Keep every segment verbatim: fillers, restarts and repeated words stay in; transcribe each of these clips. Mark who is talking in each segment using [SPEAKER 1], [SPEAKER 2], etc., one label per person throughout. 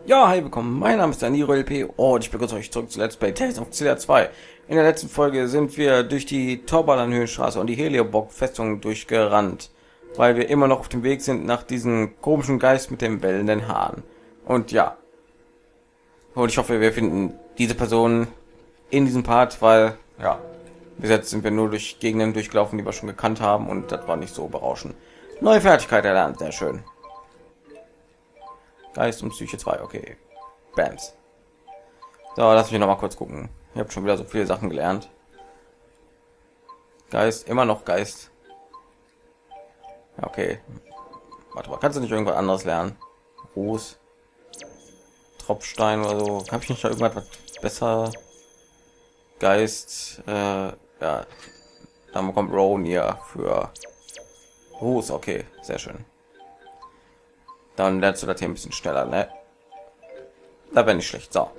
[SPEAKER 1] Ja, hi, willkommen. Mein Name ist Daniro L P und ich begrüße euch zurück zu Let's Play Tales of Xillia zwei. In der letzten Folge sind wir durch die Torbalan-Höhenstraße und die Helioborg-Festung durchgerannt, weil wir immer noch auf dem Weg sind nach diesem komischen Geist mit dem wellenden Haaren. Und ja, und ich hoffe, wir finden diese Person in diesem Part, weil, ja, bis jetzt sind wir nur durch Gegenden durchgelaufen, die wir schon gekannt haben und das war nicht so berauschend. Neue Fertigkeit erlernt, sehr schön. Geist und Psyche zwei, okay. Bams. So, lass mich noch mal kurz gucken. Ich habe schon wieder so viele Sachen gelernt. Geist, immer noch Geist. Ja, okay. Warte mal, kannst du nicht irgendwas anderes lernen? Ruß, Tropfstein oder so. Habe ich nicht da irgendwas besser? Geist, äh, ja. Dann kommt Rowan hier für Ruß, okay, sehr schön. Dann lernst du das hier ein bisschen schneller, ne? Da wäre nicht schlecht. So.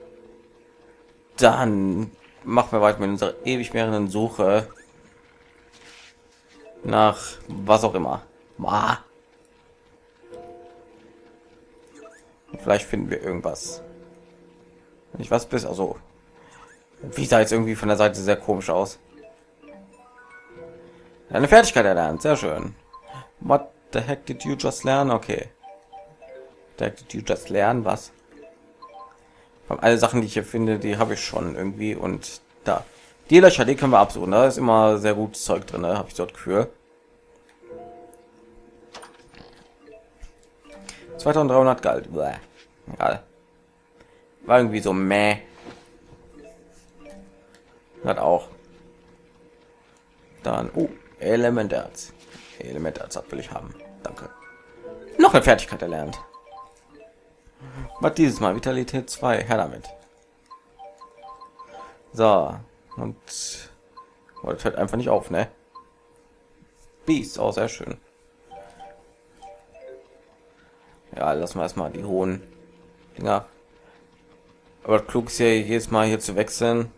[SPEAKER 1] Dann machen wir weiter mit unserer ewig währenden Suche nach was auch immer. Ah. Vielleicht finden wir irgendwas. Wenn ich was bist, also wie sah jetzt irgendwie von der Seite sehr komisch aus. Eine Fertigkeit erlernt, sehr schön. What the heck did you just learn? Okay. Did you just lernen was? Von alle Sachen, die ich hier finde, die habe ich schon irgendwie und da. Die Löcher, die können wir absuchen. Da ist immer sehr gutes Zeug drin, habe ich dort Gefühl. zweitausenddreihundert Galt. Bäh. Egal. War irgendwie so meh. Hat auch. Dann, oh, Elementerz. Elementerz will ich haben. Danke. Noch eine Fertigkeit erlernt. Was dieses Mal? Vitalität zwei. Her damit. So. Und oh, das hört einfach nicht auf, ne? Beast, auch sehr schön. Ja, lassen wir erstmal die hohen Dinger. Aber klug ist ja jedes Mal hier zu wechseln.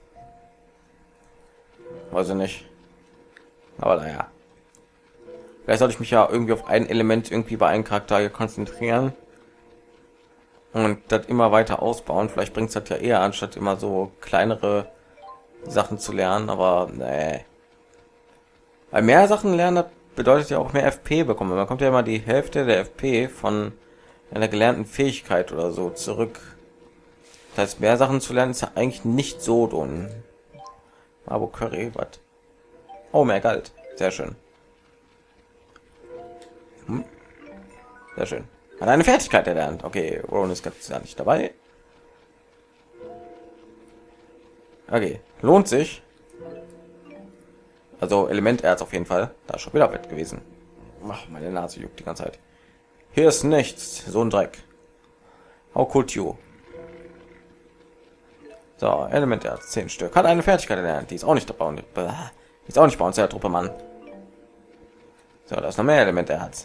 [SPEAKER 1] Weiß ich nicht. Aber naja. Vielleicht sollte ich mich ja irgendwie auf ein Element irgendwie bei einem Charakter hier konzentrieren. Und das immer weiter ausbauen. Vielleicht bringt es das ja eher, anstatt immer so kleinere Sachen zu lernen. Aber nee. Weil mehr Sachen lernen, das bedeutet ja auch mehr F P bekommen. Man kommt ja immer die Hälfte der F P von einer gelernten Fähigkeit oder so zurück. Das heißt, mehr Sachen zu lernen ist ja eigentlich nicht so dumm. Aber Curry, was? Oh, mehr Geld. Sehr schön. Hm? Sehr schön. Hat eine Fertigkeit erlernt. Okay, Ron ist ganz ja nicht dabei. Okay, lohnt sich. Also Elementerz auf jeden Fall. Da ist schon wieder wett gewesen. Ach, meine Nase juckt die ganze Zeit. Hier ist nichts. So ein Dreck. How could you? So, Elementerz, zehn Stück. Hat eine Fertigkeit erlernt. Die ist auch nicht dabei. Die ist auch nicht bei uns der Truppe, Mann. So, da ist noch mehr Elementerz.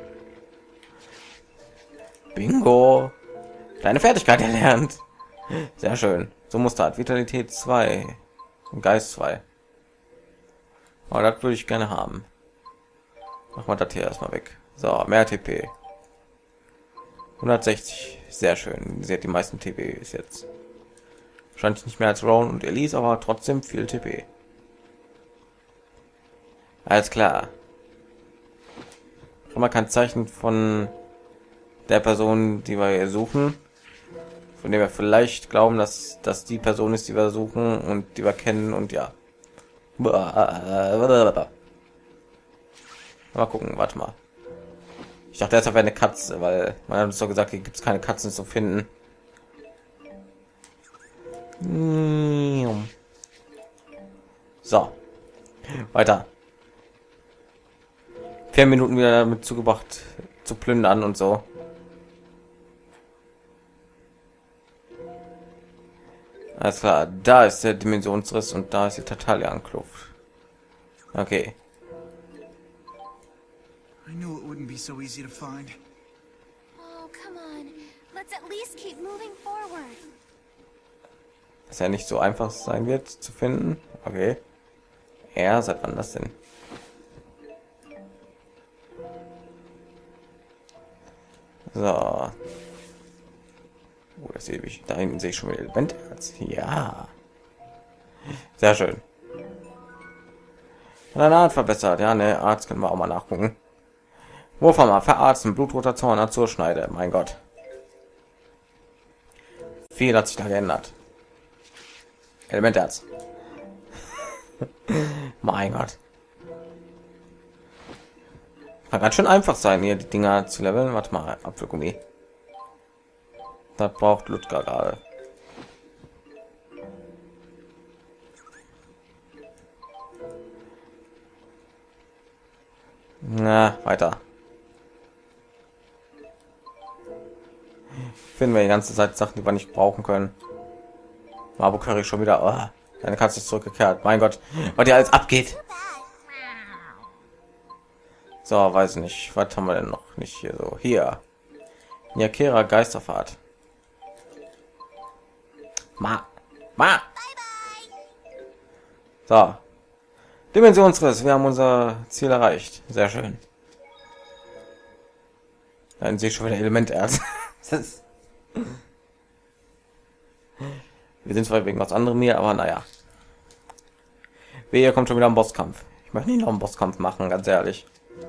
[SPEAKER 1] Bingo. Deine Fertigkeit erlernt. Sehr schön. So muss das. Vitalität zwei. Und Geist zwei. Aber das würde ich gerne haben. Machen wir das hier erstmal weg. So, mehr T P. hundertsechzig. Sehr schön. Sie hat die meisten T P ist jetzt. Wahrscheinlich nicht mehr als Rowan und Elise, aber trotzdem viel T P. Alles klar. Man kann Zeichen von der Person, die wir hier suchen, von dem wir vielleicht glauben, dass das die Person ist, die wir suchen und die wir kennen und ja. Mal gucken, warte mal. Ich dachte, deshalb wäre eine Katze, weil man hat uns doch gesagt, hier gibt es keine Katzen zu finden. So, weiter. Vier Minuten wieder damit zugebracht zu plündern und so. Alles klar, da ist der Dimensionsriss und da ist die Tatalian-Kluft. Okay.
[SPEAKER 2] I knew it wouldn't be so easy to find.
[SPEAKER 3] Oh, come on. Let's at least keep moving forward.
[SPEAKER 1] Dass er nicht so einfach sein wird zu finden. Okay. Ja, seit wann das denn? So. Oh, das sehe ich. Da hinten sehe ich schon wieder Elementerz. Ja. Sehr schön. Deine Art verbessert. Ja, ne, Arzt können wir auch mal nachgucken. Wovon mal verarzten, blutroter Zorn, Azurschneide. Mein Gott. Viel hat sich da geändert. Elementerz. Mein Gott. Kann ganz schön einfach sein, hier die Dinger zu leveln. Warte mal, Apfelgummi. Das braucht Ludger gerade. Na, weiter. Finden wir die ganze Zeit Sachen, die wir nicht brauchen können. Marburg Curry schon wieder. Oh, deine Katze ist zurückgekehrt. Mein Gott, was hier alles abgeht. So, weiß nicht. Was haben wir denn noch nicht hier so? Hier. Nyakera Geisterfahrt. Ma. Ma. So. Dimensionsriss. Wir haben unser Ziel erreicht. Sehr schön. Dann sehe ich schon wieder Elementerz. Wir sind zwar wegen was anderem hier, aber naja. Hier kommt schon wieder ein Bosskampf. Ich möchte nicht noch einen Bosskampf machen, ganz ehrlich.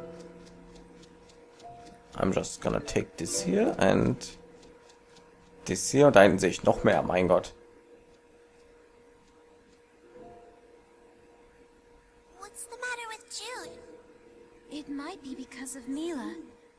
[SPEAKER 1] I'm just gonna take this here and this here. Und da hinten sehe ich noch mehr, mein Gott.
[SPEAKER 3] What's the matter with Jude? It might be because of Mila.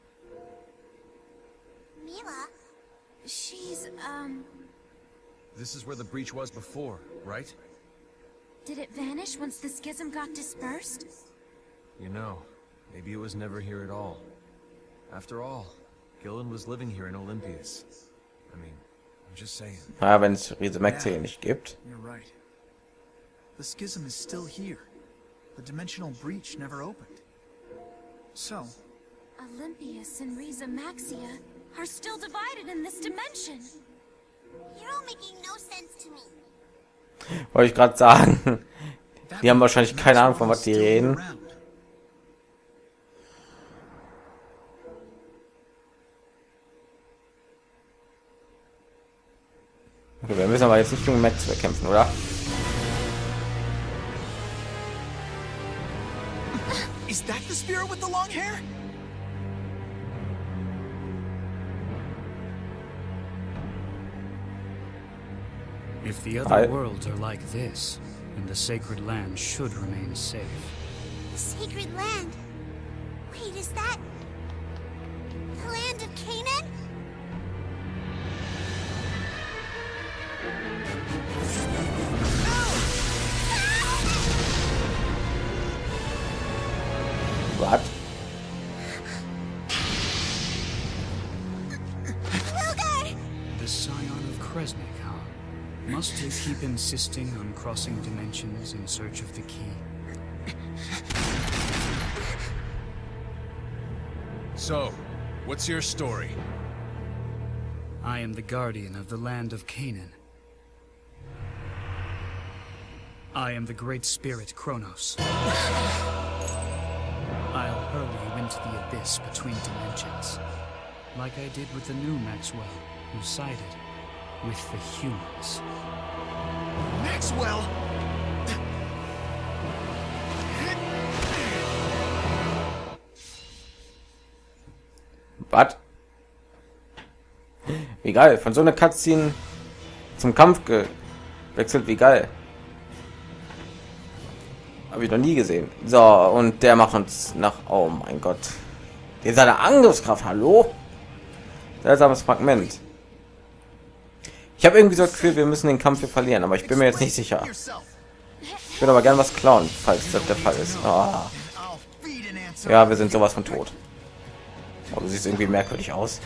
[SPEAKER 3] Mila? She's, um...
[SPEAKER 4] This is where the breach was before, right?
[SPEAKER 3] Did it vanish once the schism got dispersed?
[SPEAKER 4] You know, maybe it was never here at all. After all, Gillen was living here in Olympias. I mean, I'm just saying.
[SPEAKER 1] Ja, wenn es Riese Maxi nicht gibt.
[SPEAKER 2] You're right. The schism is still here. The dimensional breach never opened. So,
[SPEAKER 3] Olympias and Riza Maxia are still divided in this dimension. You're all making no sense to me.
[SPEAKER 1] Wollte ich gerade sagen. Die haben wahrscheinlich keine Ahnung, von was die reden. Okay, wir müssen aber jetzt nicht gegen Max bekämpfen, oder?
[SPEAKER 2] is that the spirit with the long hair?
[SPEAKER 5] If the
[SPEAKER 1] I-
[SPEAKER 5] other worlds are like this, then the sacred land should remain safe.
[SPEAKER 3] The sacred land. Wait, is that the land of Canaan?
[SPEAKER 1] Was?
[SPEAKER 3] Wilgar!
[SPEAKER 5] The scion of Kresnik, huh? Must you keep insisting on crossing dimensions in search of the key?
[SPEAKER 4] So, what's your story?
[SPEAKER 5] I am the guardian of the land of Canaan. I am the great spirit Kronos. I'll hurl you into the abyss between dimensions, like I did with the new Maxwell, who sided with the humans.
[SPEAKER 2] Maxwell!
[SPEAKER 1] Was? Wie geil, von so einer Cutscene zum Kampf gewechselt, wie geil. Habe ich noch nie gesehen. So, und der macht uns nach... Oh mein Gott. Der seine Angriffskraft, hallo? Seltsames Fragment. Ich habe irgendwie so das Gefühl, wir müssen den Kampf hier verlieren, aber ich bin mir jetzt nicht sicher. Ich würde aber gern was klauen, falls das der Fall ist. Oh. Ja, wir sind sowas von tot. Aber du siehst irgendwie merkwürdig aus.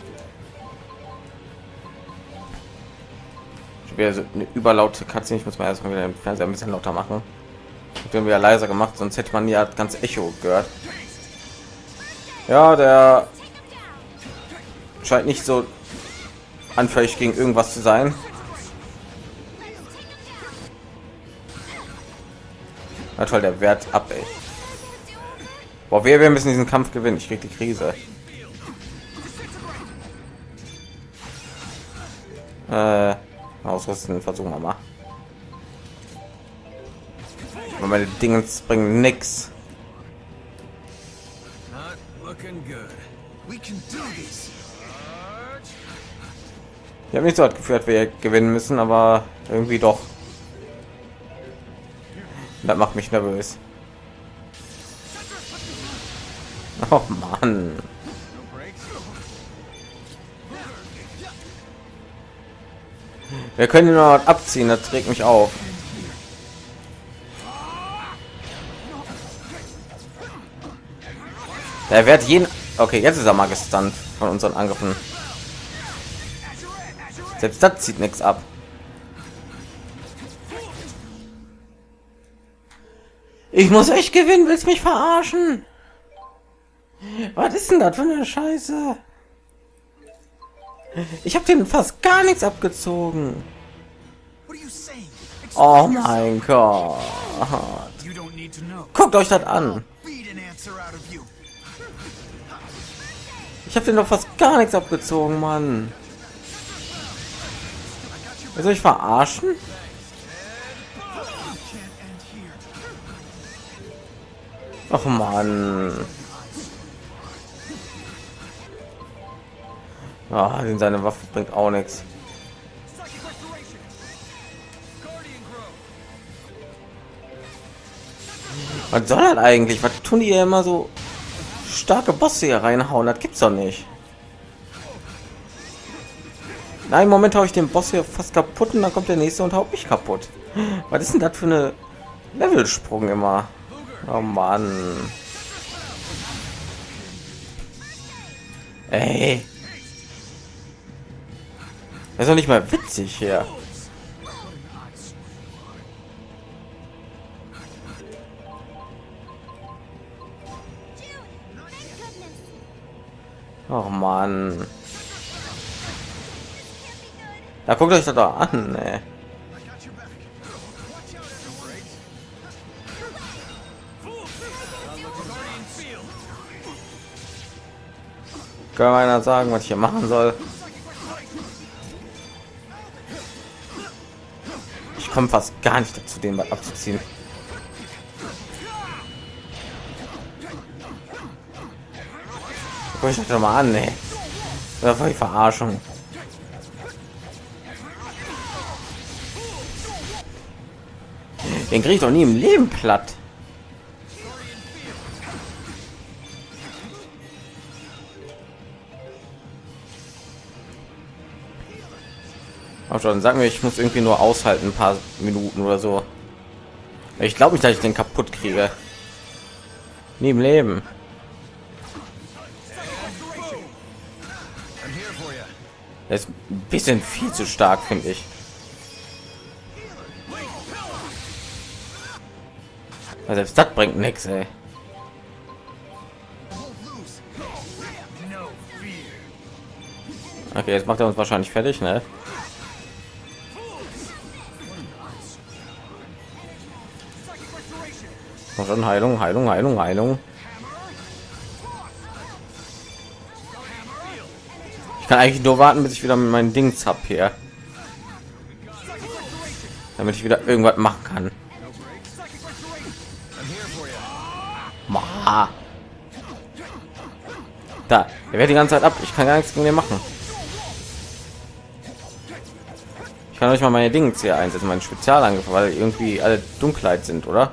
[SPEAKER 1] Ich will so eine überlaute Katze. Ich muss mal erstmal wieder den Fernseher ein bisschen lauter machen. Ich bin wieder leiser gemacht, sonst hätte man ja das ganze Echo gehört. Ja, der scheint nicht so anfällig gegen irgendwas zu sein. Na toll, der Wert ab, ey. Boah, wir, wir müssen diesen Kampf gewinnen. Ich krieg die Krise. Äh, ausrüsten, versuchen wir mal. Aber meine Dinge bringen nix.
[SPEAKER 4] Not looking good.
[SPEAKER 2] We can do this.
[SPEAKER 1] Ich habe nicht so geführt, wir gewinnen müssen, aber irgendwie doch. Das macht mich nervös. Oh Mann. Wir können ihn noch abziehen, das trägt mich auf. Der wird jeden. Okay, jetzt ist er mal gestunt von unseren Angriffen. Selbst das zieht nichts ab. Ich muss echt gewinnen, willst mich verarschen? Was ist denn das für eine Scheiße? Ich habe den fast gar nichts abgezogen.
[SPEAKER 2] What are you saying?
[SPEAKER 1] Oh mein Gott.
[SPEAKER 2] You don't need to know.
[SPEAKER 1] Guckt euch das an.
[SPEAKER 2] Beat an answer out of you.
[SPEAKER 1] Ich habe den doch fast gar nichts abgezogen, Mann. Soll ich verarschen?
[SPEAKER 2] Can't end here.
[SPEAKER 1] Ach Mann. Ah, denn seine Waffe bringt auch nichts. Was soll das eigentlich? Was tun die ja immer so starke Bosse hier reinhauen? Das gibt's doch nicht. Nein, im Moment habe ich den Boss hier fast kaputt und dann kommt der nächste und haut mich kaputt. Was ist denn das für eine Levelsprung immer? Oh Mann. Ey. Das ist doch nicht mal witzig hier. Oh Mann. Da guckt euch das doch an, ey. Kann mal einer sagen, was ich hier machen soll? Ich komme fast gar nicht dazu, den was abzuziehen. Guck ich das doch mal an, ey. Das war die Verarschung. Den krieg ich doch nie im Leben platt. Auch schon, sag mir, ich muss irgendwie nur aushalten, ein paar Minuten oder so. Ich glaube nicht, dass ich den kaputt kriege. Nie im Leben. Er ist ein bisschen viel zu stark, finde ich. Also selbst das bringt nichts, ey. Okay, jetzt macht er uns wahrscheinlich fertig, ne? Komm schon, Heilung, Heilung, Heilung, Heilung. Ich kann eigentlich nur warten, bis ich wieder mit meinen Dings hab hier, damit ich wieder irgendwas machen kann. Ma. Da, er wird die ganze Zeit ab. Ich kann gar nichts gegen den machen. Ich kann euch mal meine Dinge hier einsetzen, meinen Spezialangriff, weil irgendwie alle Dunkelheit sind, oder?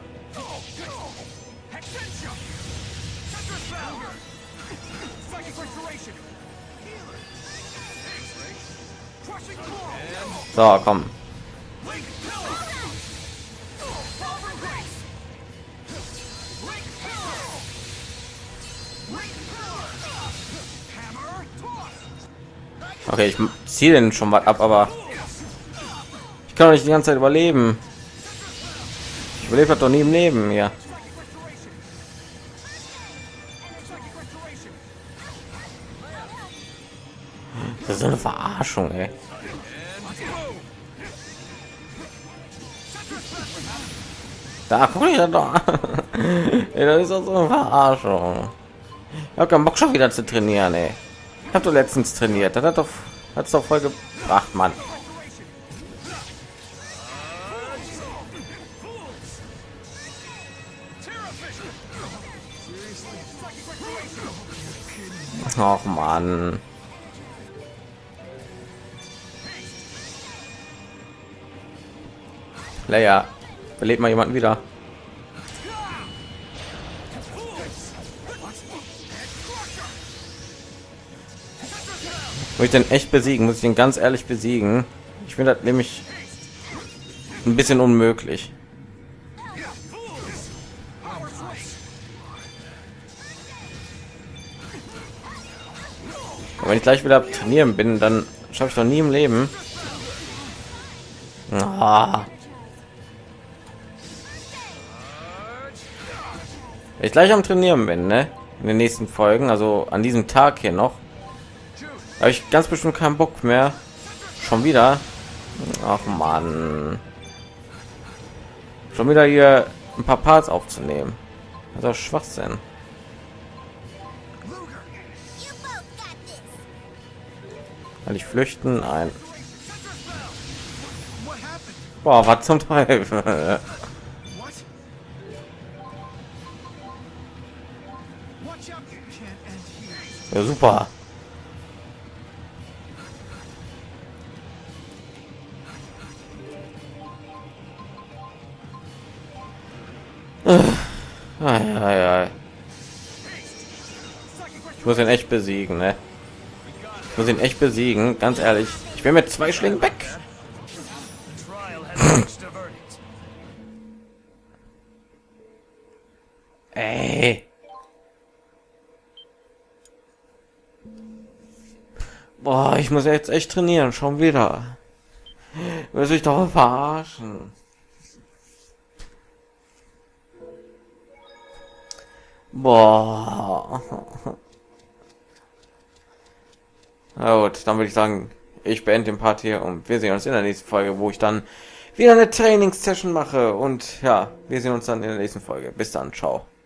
[SPEAKER 1] So, komm. Okay, ich ziehe den schon mal ab, aber ich kann doch nicht die ganze Zeit überleben. Ich überlebe doch nie im Leben hier. Das ist so eine Verarschung, ey. Da guck ich ja doch. Ey, das ist doch so eine Verarschung. Ich habe keinen Bock schon wieder zu trainieren, ey. Ich habe doch letztens trainiert. Das hat doch hat's doch voll gebracht, Mann. Ach Mann. Leia, belebt mal jemanden wieder. Muss ich den echt besiegen? Muss ich den ganz ehrlich besiegen? Ich finde das nämlich ein bisschen unmöglich. Und wenn ich gleich wieder trainieren bin, dann schaffe ich doch nie im Leben. Ah. Wenn ich gleich am Trainieren bin, ne? In den nächsten Folgen, also an diesem Tag hier noch, habe ich ganz bestimmt keinen Bock mehr. Schon wieder. Ach Mann. Schon wieder hier ein paar Parts aufzunehmen. Also Schwachsinn. Kann ich flüchten? Ein. Boah, was zum Teufel? Ja, super. Ai, ai, ai. Ich muss ihn echt besiegen, ne? Ich muss ihn echt besiegen, ganz ehrlich. Ich bin mit zwei Schlägen weg. Ey. Boah, ich muss jetzt echt trainieren, schon wieder. Will ich doch verarschen. Boah. Na gut, dann würde ich sagen, ich beende den Part hier und wir sehen uns in der nächsten Folge, wo ich dann wieder eine Trainingssession mache. Und ja, wir sehen uns dann in der nächsten Folge. Bis dann, ciao.